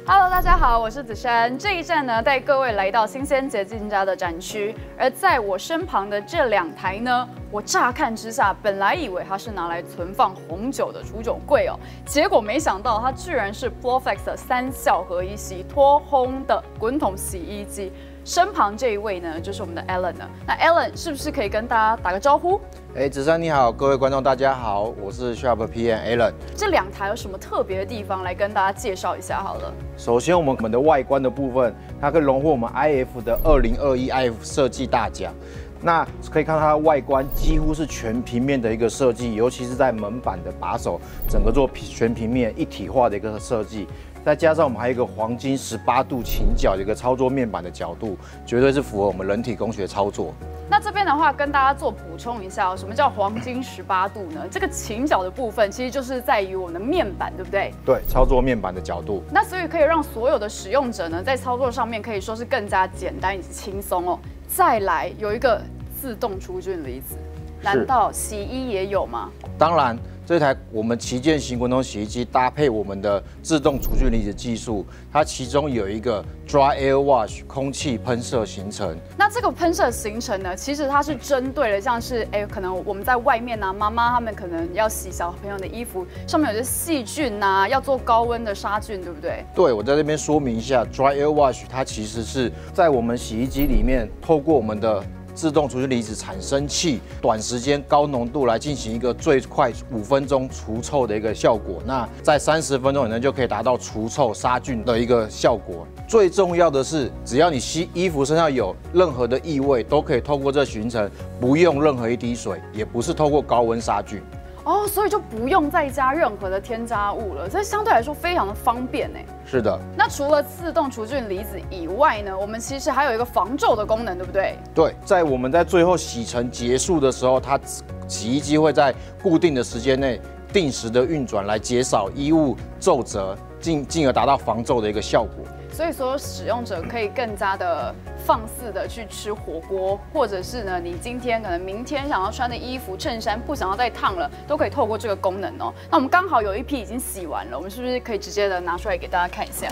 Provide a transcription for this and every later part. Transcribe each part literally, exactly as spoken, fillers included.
Hello， 大家好，我是子珊。这一站呢，带各位来到新鲜洁净家的展区，而在我身旁的这两台呢，我乍看之下本来以为它是拿来存放红酒的储酒柜哦，结果没想到它居然是 Flowflex 的三效合一洗脱烘的滚筒洗衣机。身旁这一位呢，就是我们的 Alan 了。那 Alan 是不是可以跟大家打个招呼？ 哎，子珊你好，各位观众大家好，我是 Sharp P M Alan。 这两台有什么特别的地方来跟大家介绍一下好了。 首先，我们我们的外观的部分，它可以荣获我们 I F 的二零二一 I F 设计大奖。那可以看到它的外观几乎是全平面的一个设计，尤其是在门板的把手，整个做全平面一体化的一个设计。再加上我们还有一个黄金十八度倾角的一个操作面板的角度，绝对是符合我们人体工学操作。 那这边的话，跟大家做补充一下哦，什么叫黄金十八度呢？这个倾角的部分其实就是在于我们的面板，对不对？ 对，操作面板的角度。 那所以可以让所有的使用者呢，在操作上面可以说是更加简单以及轻松哦。再来有一个自动除菌离子，难道洗衣也有吗？ 当然。这台我们旗舰型滚筒洗衣机搭配我们的自动除菌离子技术，它其中有一个 Dry Air Wash 空气喷射行程。 那这个喷射行程呢，其实它是针对了像是哎，可能我们在外面啊，妈妈他们可能要洗小朋友的衣服，上面有些细菌啊，要做高温的杀菌，对不对？ 对，我在这边说明一下 ，Dry Air Wash 它其实是在我们洗衣机里面透过我们的自动除菌离子产生器，短时间高浓度来进行一个最快五分钟除臭的一个效果。那在三十分钟以内就可以达到除臭杀菌的一个效果。最重要的是，只要你洗衣服身上有任何的异味，都可以透过这行程，不用任何一滴水，也不是透过高温杀菌。 哦，所以就不用再加任何的添加物了，这相对来说非常的方便呢。 是的。 那除了自动除菌离子以外呢，我们其实还有一个防皱的功能，对不对？ 对，在我们在最后洗程结束的时候，它洗衣机会在固定的时间内定时的运转，来减少衣物皱褶，进进而达到防皱的一个效果。 所以所有使用者可以更加的放肆的去吃火锅，或者是呢，你今天可能明天想要穿的衣服、衬衫不想要再烫了，都可以透过这个功能哦。那我们刚好有一批已经洗完了，我们是不是可以直接的拿出来给大家看一下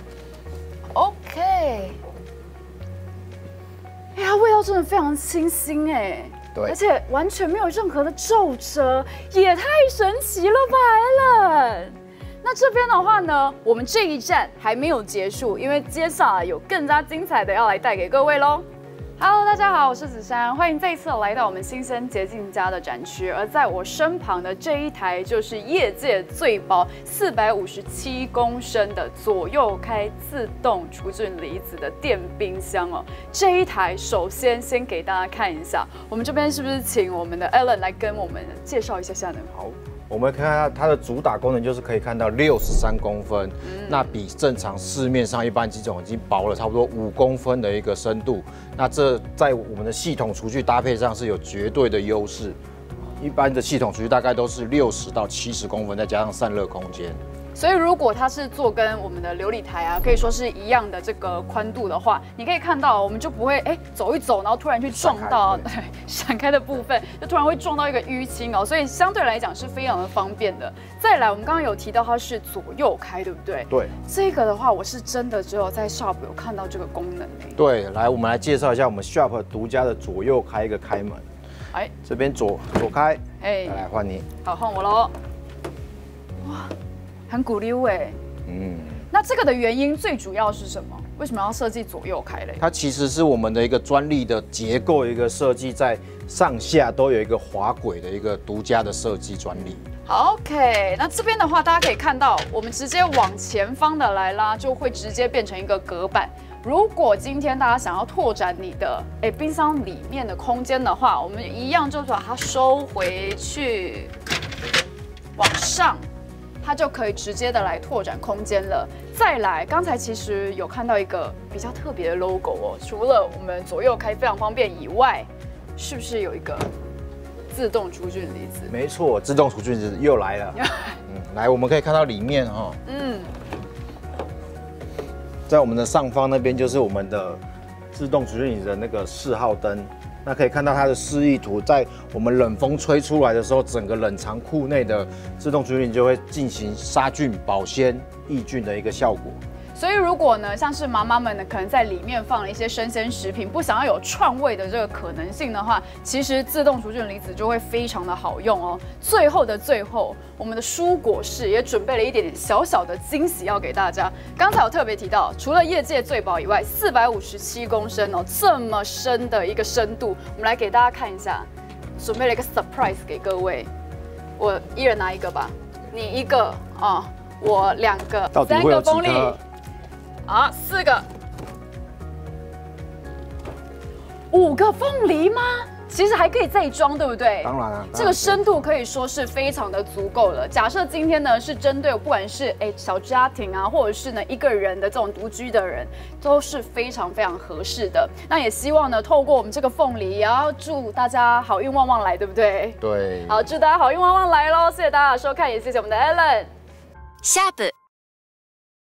？OK， 哎，它味道真的非常清新哎， 对， 而且完全没有任何的皱褶，也太神奇了吧 ，Alan。那这边的话呢，我们这一站还没有结束，因为接下来有更加精彩的要来带给各位喽。Hello， 大家好，我是子珊，欢迎再次来到我们新鲜洁净家的展区。而在我身旁的这一台就是业界最薄四百五十七公升的左右开自动除菌离子的电冰箱哦。这一台首先先给大家看一下，我们这边是不是请我们的 Alan 来跟我们介绍一下下呢？ 好。我们看看它的主打功能，就是可以看到六十三公分，嗯、那比正常市面上一般机种已经薄了差不多五公分的一个深度。那这在我们的系统厨具搭配上是有绝对的优势。一般的系统厨具大概都是六十到七十公分，再加上散热空间。 所以如果它是做跟我们的琉璃台啊，可以说是一样的这个宽度的话，你可以看到，我们就不会哎走一走，然后突然去撞到对闪开的部分，就突然会撞到一个淤青哦，所以相对来讲是非常的方便的。再来，我们刚刚有提到它是左右开，对不对？ 对。 这个的话，我是真的只有在 Sharp 有看到这个功能诶。 对，来我们来介绍一下我们 Sharp 独家的左右开一个开门。哎，这边左左开，哎，来换你。 好，换我喽。哇，很鼓溜哎。嗯。那这个的原因最主要是什么？为什么要设计左右开嘞？ 它其实是我们的一个专利的结构一个设计，在上下都有一个滑轨的一个独家的设计专利。 好 ，OK， 那这边的话，大家可以看到，我们直接往前方的来拉，就会直接变成一个隔板。如果今天大家想要拓展你的哎冰箱里面的空间的话，我们一样就把它收回去，往上，它就可以直接的来拓展空间了。再来，刚才其实有看到一个比较特别的 logo 哦，除了我们左右开非常方便以外，是不是有一个自动除菌离子？ 没错，自动除菌离子又来了。嗯，来，我们可以看到里面哈、哦，嗯。在我们的上方那边就是我们的自动除菌离子的那个四号灯，那可以看到它的示意图，在我们冷风吹出来的时候，整个冷藏库内的自动除菌离子就会进行杀菌、保鲜、抑菌的一个效果。 所以如果呢，像是妈妈们呢，可能在里面放了一些生鲜食品，不想要有串味的这个可能性的话，其实自动除菌离子就会非常的好用哦。最后的最后，我们的蔬果室也准备了一点点小小的惊喜要给大家。刚才有特别提到，除了业界最薄以外，四百五十七公升哦，这么深的一个深度，我们来给大家看一下，准备了一个 surprise 给各位。我一人拿一个吧，你一个啊、哦，我两个，三个风力。好，四个，五个凤梨吗？其实还可以再装，对不对？ 当然了， 这个深度可以说是非常的足够了。假设今天呢是针对不管是哎小家庭啊，或者是呢一个人的这种独居的人，都是非常非常合适的。那也希望呢，透过我们这个凤梨，也要祝大家好运旺旺来，对不对？ 对。 好，祝大家好运旺旺来喽！谢谢大家的收看，也谢谢我们的 Alan。 シャープ